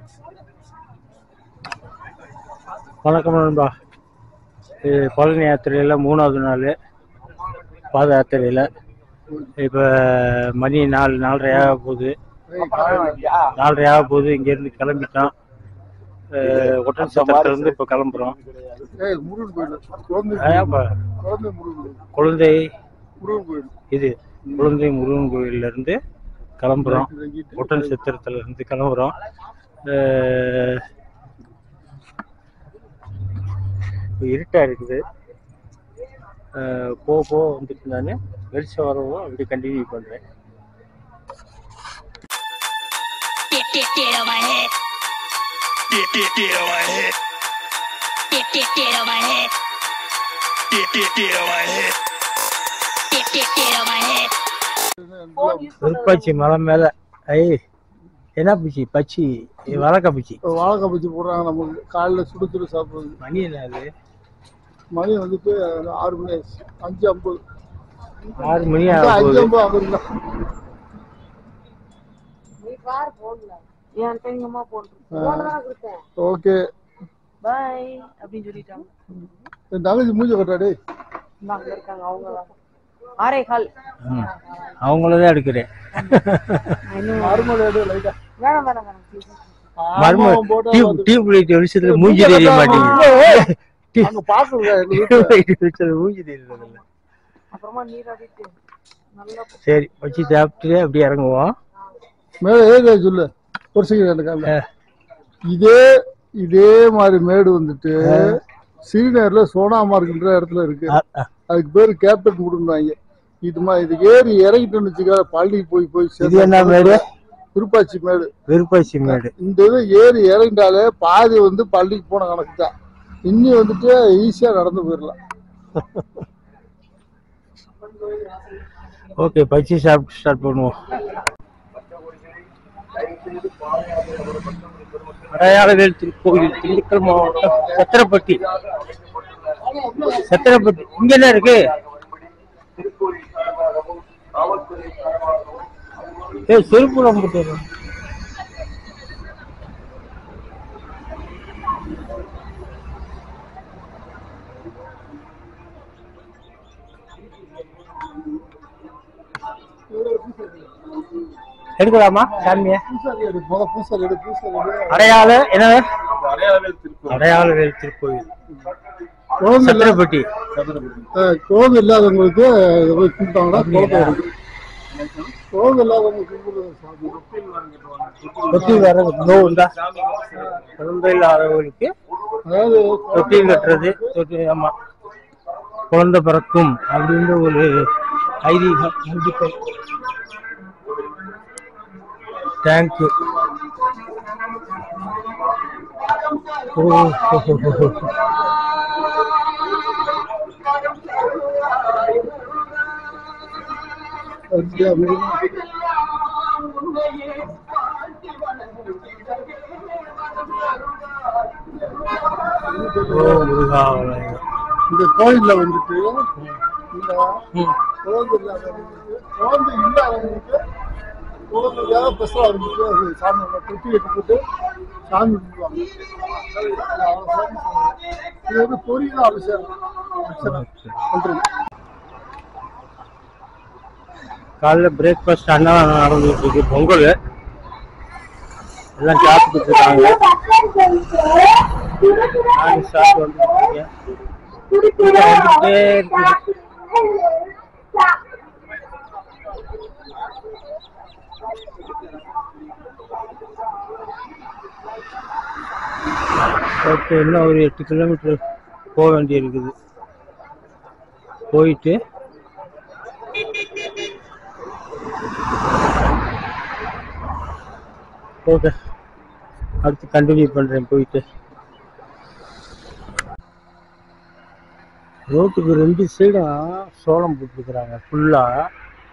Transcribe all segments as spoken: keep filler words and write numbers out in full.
வணக்கம் நண்பா. இது பழனி யாத்திரையில் மூணாவது நாள் பாத யாத்திரையில். இப்போ மணி நாலு நாலரை ஆக போகுது நாலரை ஆக போகுது இங்கேருந்து கிளம்பிட்டோம். ஒட்டன் சத்திரத்துலேருந்து இப்போ கிளம்புறோம். குழந்தை இது குழந்தை முருகன் கோயிலேருந்து கிளம்புறோம். ஒட்டன் சத்திரத்துலேருந்து கிளம்புறோம். இருட்டாக இருக்குது. போக போக வந்துட்டு நான் வெளிச்சம் வரவும் அப்படி கண்டினியூ பண்ணுறேன். திருப்பாச்சி மலை மேலே ஐ என்ன பூச்சி பச்சி வாழைக்காய் பூச்சி வாழைக்காய் பூச்சி போடுறாங்க. நமக்கு காலையில் சுடு சுடு சாப்பிடுறது. மணி என்ன அது? மணி வந்துட்டு ஆறு மணி ஆச்சு. அஞ்சு ஐம்பது ஆறு மணி அஞ்சு ஐம்பது ஐம்பது ஓகே பாய் அப்படின்னு சொல்லிட்டாங்க. என் தங்கச்சி மூஞ்சி கட்டாடே இருக்காங்க. அவங்க ஆரே கால் அவங்களதான் எடுக்கிறேன். மூஞ்சி தெரிய மாட்டேங்குது. சரி வச்சு சாப்பிட்டு அப்படியே இறங்குவோம். மேல சொல்லு ஒரு செகண்ட். இதே இதே மாதிரி மேடு வந்துட்டு ஸ்ரீநகர்ல சோனா மார்க்ன்ற இடத்துல இருக்கு. அதுக்கு பேரு கேப்டன் கொடுக்குறாங்க. இது மாதிரி இது ஏறி இறங்கிட்டோன்னு வச்சுக்க பள்ளிக்கு போய் போய் என்ன மேடு? விருப்பாச்சி மேடு. விருப்பாச்சி மேடு. இந்த இது ஏறி இறங்கிட்டாலே பாதி வந்து பள்ளிக்கு போன கணக்கு தான். இன்னி வந்துட்டு ஈஸியா நடந்து போயிடலாம். ஓகே பச்சி சாப்பிட்டு ஸ்டார்ட் பண்ணுவோம். அடையாளவேல் திருக்கோயில், திண்டுக்கல் மாவட்டம், சத்திரப்பட்டி. சத்திரப்பட்டி இங்க என்ன இருக்கு? ஏ செருப்புலாம் போட்டு எடுக்கலாமா சாமிய? அடையாள என்ன? அடையாளவேல் திருக்கோயில் சத்திரப்பட்டி. கோவில் இல்லாதவங்களுக்கு கோவில் இல்லாதவங்களுக்கு குழந்தை இல்லாதவர்களுக்கு அதாவது தொட்டில் கட்டுறது. ஆமா குழந்தை பிறக்கும் அப்படின்ற ஒரு ஐதீகம் நம்பிக்கை. தேங்க்யூ. இந்த கோயில்ல வந்துட்டு குழந்தை இல்லாதவங்களுக்கு கோவிலுக்காக பெருசாக இருந்துட்டு அது சாமி தொட்டி கட்டி போட்டு சாமி கும்பிடுவாங்க. இது வந்து பொரியல் அபிஷேகம். காலைல பிரேக்ஃபாஸ்ட் அன்னதானம் நடந்துட்டு இருக்கு. பொங்கல் எல்லாம் சாப்பிட்டு இருக்காங்க. நான் சாப்பிட்டு வந்துட்டு வந்துட்டே இருக்குது. ஓகே இன்னும் ஒரு எட்டு கிலோமீட்டர் போக வேண்டி இருக்குது. போயிட்டு ஓகே அடுத்து கண்டினியூ பண்ணுறேன். போயிட்டு ரோட்டுக்கு ரெண்டு சைடும் சோளம் போட்டுருக்குறாங்க. ஃபுல்லாக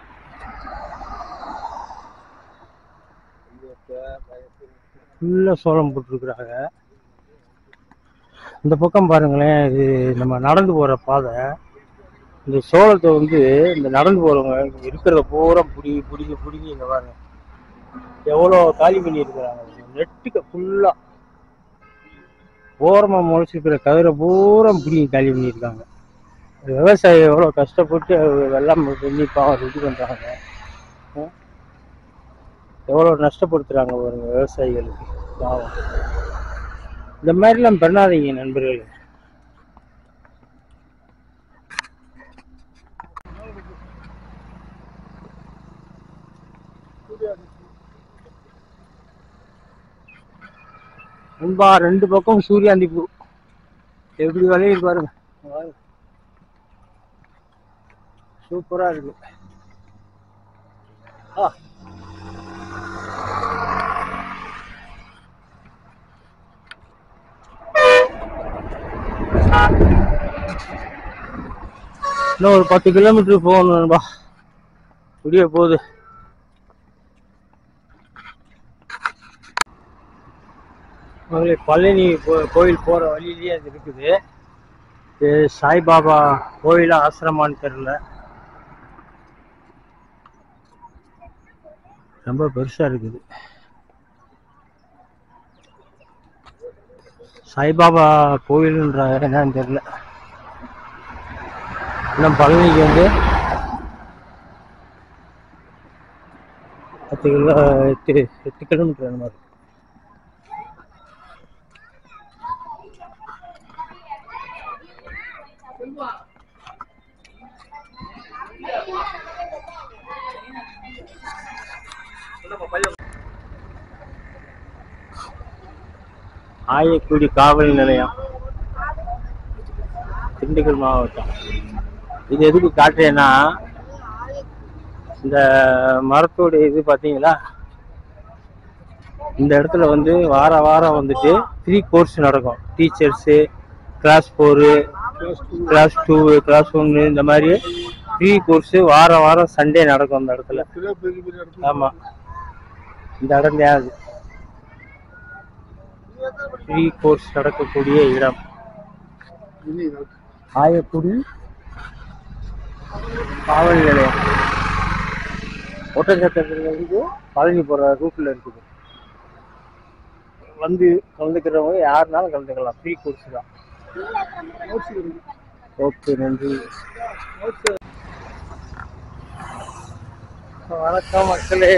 ஃபுல்லாக சோளம் போட்டுருக்குறாங்க. இந்த பக்கம் பாருங்களேன், இது நம்ம நடந்து போகிற பாதை. இந்த சோளத்தை வந்து இந்த நடந்து போகிறவங்க இருக்கிறத பூரா பிடிங்கி பிடிங்கி பிடிங்கி இங்கே பாருங்க எவ்வளோ காலி பண்ணி இருக்கிறாங்க. நெட்டுக்கு ஃபுல்லா ஓரமா முளைச்சிருக்கிற கதிரை பூரா பிடிங்கி காலி பண்ணியிருக்காங்க. விவசாயி எவ்வளோ கஷ்டப்பட்டு வெள்ளம் பண்ணி பாவம் இது பண்றாங்க, எவ்வளோ நஷ்டப்படுத்துறாங்க பாருங்க விவசாயிகளுக்கு பாவம். இந்த மாதிரிலாம் பண்ணாதீங்க நண்பர்களே. நண்பா ரெண்டு பக்கம் சூரியாந்தி பூ எப்படி விளையுது பாருங்க, சூப்பரா இருக்கு. ஆ இன்னும் ஒரு பத்து கிலோமீட்டர் போகணும் நண்பா, முடிய போகுது. பழனி கோயில் போற வழியிலேயே அது இருக்குது. இது சாய்பாபா கோயிலா ஆசிரமான்னு தெரியல, ரொம்ப பெருசா இருக்குது. சாய்பாபா கோயில்ன்ற என்னன்னு தெரியல. இன்னும் பழனிக்கு வந்து பத்து கிலோ எட்டு எட்டு கிலோமீட்டர் அந்த மாதிரி. ஆயக்குடி காவல் நிலையம், திண்டுக்கல் மாவட்டம். இது எதுக்கு காட்டுறேன்னா, இந்த மரத்தோட இது பார்த்தீங்களா, இந்த இடத்துல வந்து வார வாரம் வந்துட்டு ஃப்ரீ கோர்ஸ் நடக்கும். Teachers class four, class two, class ஒன்று, இந்த மாதிரி ஃப்ரீ கோர்ஸு வார வாரம் சண்டே நடக்கும் அந்த இடத்துல. ஆமாம், இந்த இடம் தான் அது ஃப்ரீ கோர்ஸ் நடக்கக்கூடிய இடம். ஆயக்குடி காவல் நிலையம் ஒட்டச்சத்திரத்துலேருந்து பழனி போகிற ரூட்டில் இருக்குது. வந்து கலந்துக்கிறவங்க யாருனாலும் கலந்துக்கலாம், ஃப்ரீ கோர்ஸ் தான். ஓகே, நன்றி. வணக்கம் மக்களே.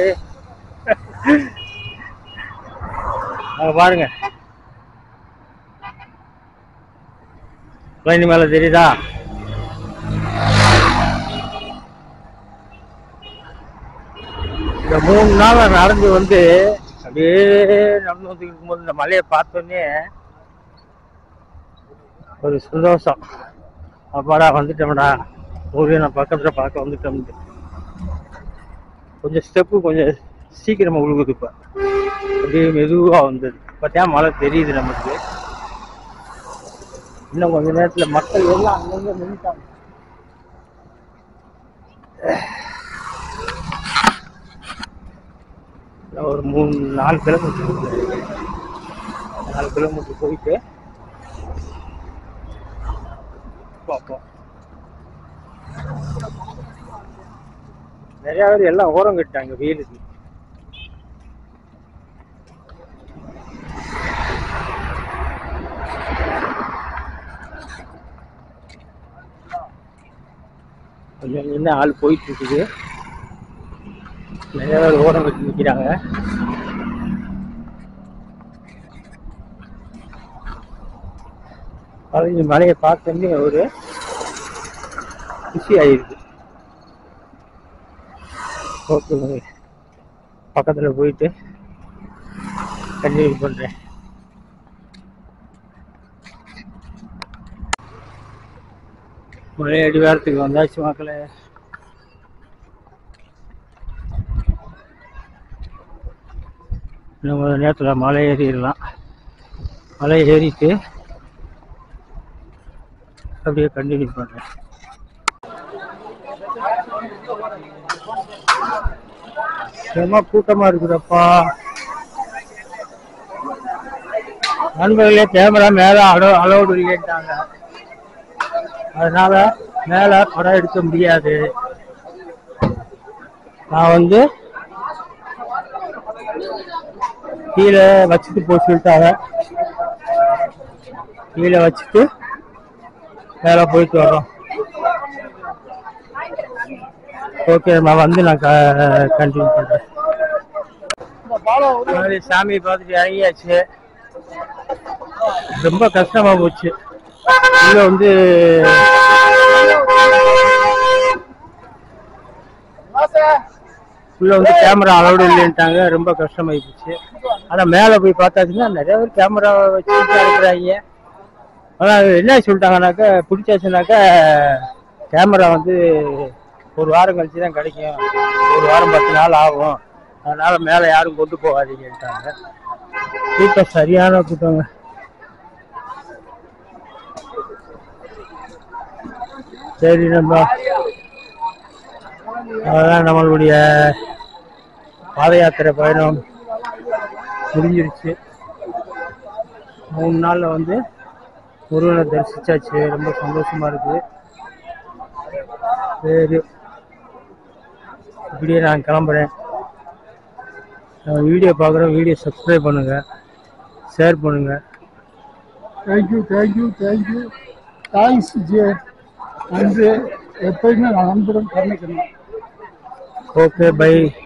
அங்கே பாருங்க, பழனி மேலே தெரியுதா? இந்த மூணு நாள் நடந்து வந்து அப்படியே நடந்து வந்து இருக்கும்போது இந்த மலையை பார்த்தோன்னே ஒரு சந்தோஷம். அப்பாடா வந்துட்டோம்டா, ஊரே நான் பக்கத்தில் பார்க்க வந்துட்டோம்னு. கொஞ்சம் ஸ்டெப்பு கொஞ்சம் சீக்கிரமாக உழுகுது. இப்போ அப்படியே மெதுவாக வந்தது. பார்த்தா மழை தெரியுது நமக்கு. இன்னும் கொஞ்ச நேரத்தில் மக்கள் எல்லாம் அங்கங்கே நின்றுட்டாங்க. ஒரு மூணு நாலு கிலோமீட்டர் நாலு கிலோமீட்டர் போயிட்டு பார்ப்போம். நிறைய பேர் எல்லாம் ஓரம் கட்டாங்க வெயிலுக்கு. கொஞ்சம் என்ன ஆள் போயிட்டு இருக்குது. நிறைய பேர் ஓரம் கட்டி நிற்கிறாங்க. பழனி மலையை பார்த்தோன்னே ஒரு குஷி ஆயிருக்கு. ஓகே, பக்கத்தில் போயிட்டு கண்டினியூ பண்ணுறேன். மலை அடிவாரத்துக்கு வந்தாச்சு மக்களே. இன்னும் ஒரு நேரத்தில் மலை ஏறிடலாம். மலை ஏறிட்டு அப்படியே கண்டினியூ பண்ணுறேன். ரொம்ப கூட்டமாக இருக்குதப்பா. நண்பர்களே, கேமரா மேலே அலோ அலோடு இல்லைட்டாங்க, அதனால மேலே படம் எடுக்க முடியாது. நான் வந்து கீழே வச்சுட்டு போக சொல்லிட்டாங்க. கீழே வச்சுட்டு மேலே போயிட்டு வரோம். ஓகே, நான் வந்து நான் கண்டினியூ பண்ணுறேன். சாமியை பார்த்துட்டு இறங்கியாச்சு. ரொம்ப கஷ்டமாக போச்சு. உள்ள வந்து உள்ள வந்து கேமரா அலௌடு இல்லைன்ட்டாங்க. ரொம்ப கஷ்டமாயி போச்சு. ஆனால் மேலே போய் பார்த்தாச்சுன்னா நிறைய பேர் கேமரா வச்சுட்டு இருக்கிறாங்க. ஆனால் என்ன சொல்லிட்டாங்கனாக்கா, பிடிச்சாச்சுனாக்கா கேமரா வந்து ஒரு வாரம் கழிச்சு தான் கிடைக்கும். ஒரு வாரம் பத்து நாள் ஆகும். அதனால மேலே யாரும் கொண்டு போகாதீங்கன்ட்டாங்க. கூட்டம் சரியான கூட்டங்க. சரி, நம்ம அதான் நம்மளுடைய பாத யாத்திரை பயணம் முடிஞ்சிருச்சு. மூணு நாள்ல வந்து முருகனை தரிசிச்சாச்சு. ரொம்ப சந்தோஷமா இருக்கு. சரி, இப்படியே நான் கிளம்புறேன். வீடியோ பார்க்குறேன். வீடியோ சப்ஸ்கிரைப் பண்ணுங்க, ஷேர் பண்ணுங்க. Thank you thank you thank you thanks J. நன்றி. எப்பயுமே நான் நண்புடன் கருணைக்கிறேன். Okay, by.